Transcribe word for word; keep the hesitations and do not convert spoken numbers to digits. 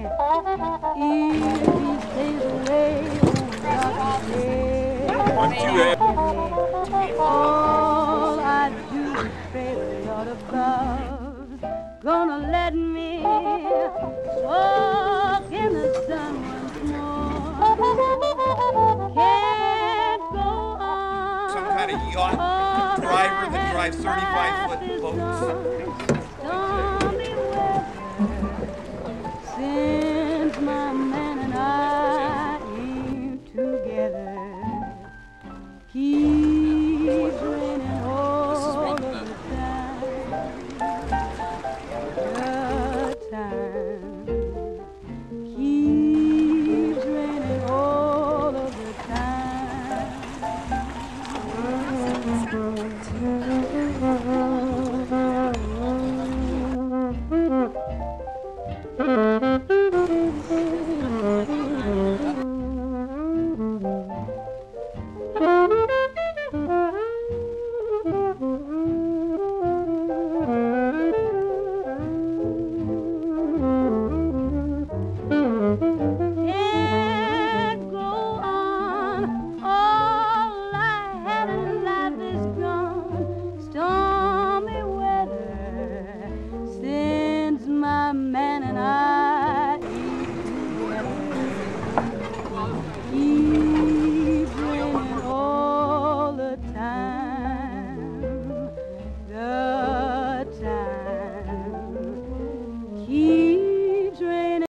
If he stays away, oh, dark all I do is pray the Lord above gonna let me walk in the sun once more. Can't go on. Some kind of yacht driver that drives thirty-five foot boats.